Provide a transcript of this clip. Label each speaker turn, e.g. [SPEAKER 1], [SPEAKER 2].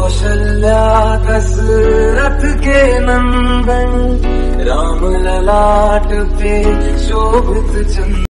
[SPEAKER 1] कौशल्या दशरथ के नंदन, राम ललाट पे शोभित चंद्र।